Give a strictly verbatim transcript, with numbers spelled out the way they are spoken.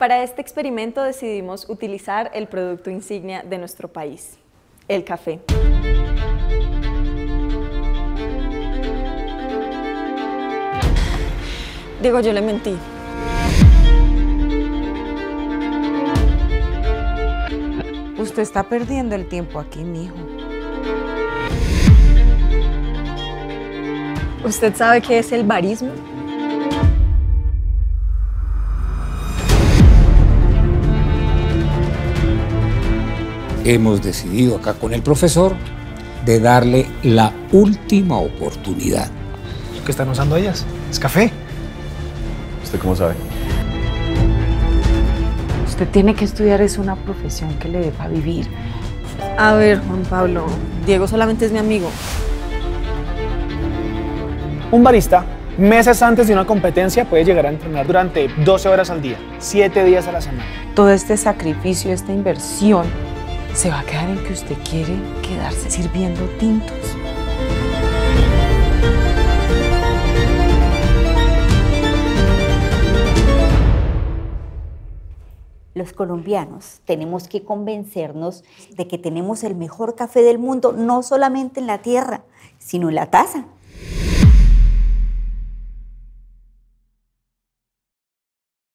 Para este experimento decidimos utilizar el producto insignia de nuestro país, el café. Diego, yo le mentí. Usted está perdiendo el tiempo aquí, mijo. ¿Usted sabe qué es el barismo? Hemos decidido acá con el profesor de darle la última oportunidad. ¿Qué están usando ellas? ¿Es café? ¿Usted cómo sabe? Usted tiene que estudiar, es una profesión que le dé para vivir. A ver, Juan Pablo, Diego solamente es mi amigo. Un barista, meses antes de una competencia, puede llegar a entrenar durante doce horas al día, siete días a la semana. Todo este sacrificio, esta inversión, se va a quedar en que usted quiere quedarse sirviendo tintos. Los colombianos tenemos que convencernos de que tenemos el mejor café del mundo, no solamente en la tierra, sino en la taza.